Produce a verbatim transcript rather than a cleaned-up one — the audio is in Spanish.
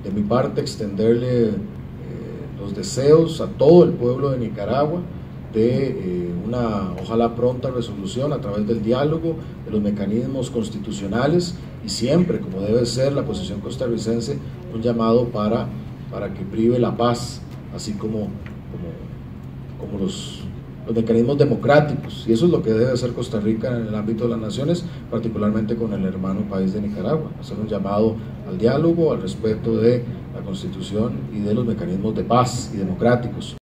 de mi parte extenderle eh, los deseos a todo el pueblo de Nicaragua de eh, una ojalá pronta resolución a través del diálogo, de los mecanismos constitucionales y siempre, como debe ser la posición costarricense, un llamado para, para que prive la paz, así como, como, como los, los mecanismos democráticos, y eso es lo que debe hacer Costa Rica en el ámbito de las naciones, particularmente con el hermano país de Nicaragua, hacer un llamado al diálogo, al respeto de la Constitución y de los mecanismos de paz y democráticos.